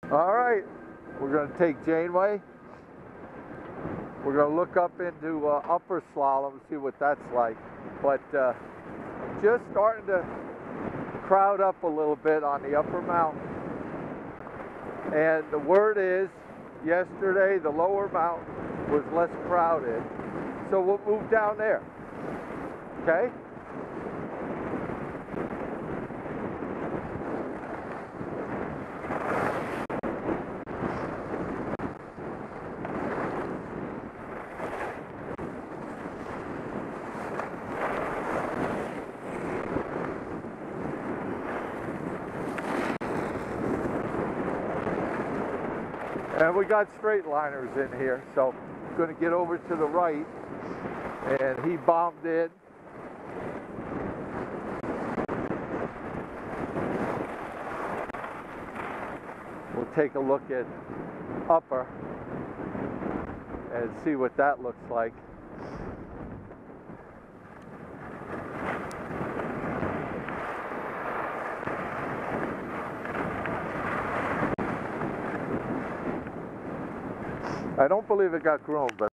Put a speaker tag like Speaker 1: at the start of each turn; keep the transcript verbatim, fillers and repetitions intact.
Speaker 1: All right, we're going to take Janeway. We're going to look up into uh, upper slalom and see what that's like. But uh, just starting to crowd up a little bit on the upper mountain. And the word is, yesterday the lower mountain was less crowded. So we'll move down there. Okay? And we got straight liners in here, so I'm going to get over to the right, and he bombed in. We'll take a look at upper and see what that looks like. I don't believe it got groomed, but